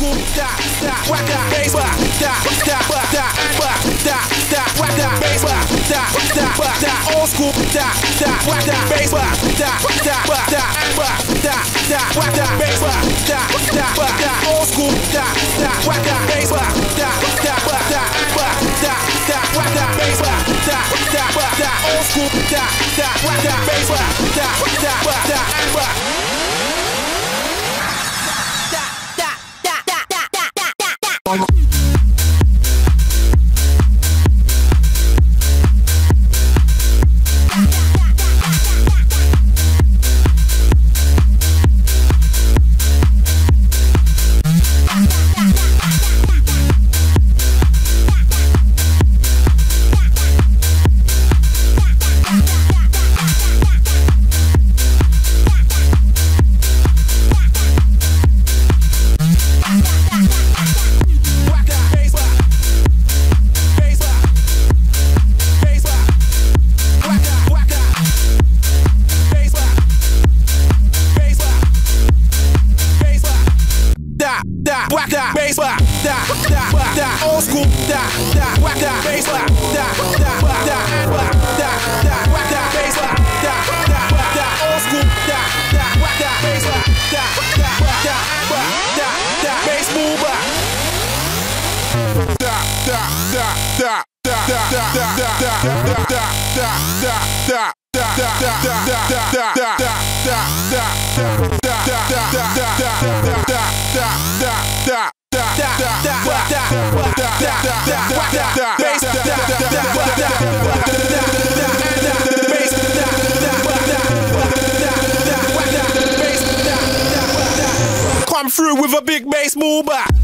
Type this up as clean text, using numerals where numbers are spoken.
school da da whack da bass da da da da da da whack da bass da da da old school da da whack da bass da da da da whack da bass da da da old school da da whack da bass da da da whack da bass da da old school da whack da bass whack that bass da da old school da whack that bass da da whack that bass da old school da whack that bass da bass move come through with a big bass move.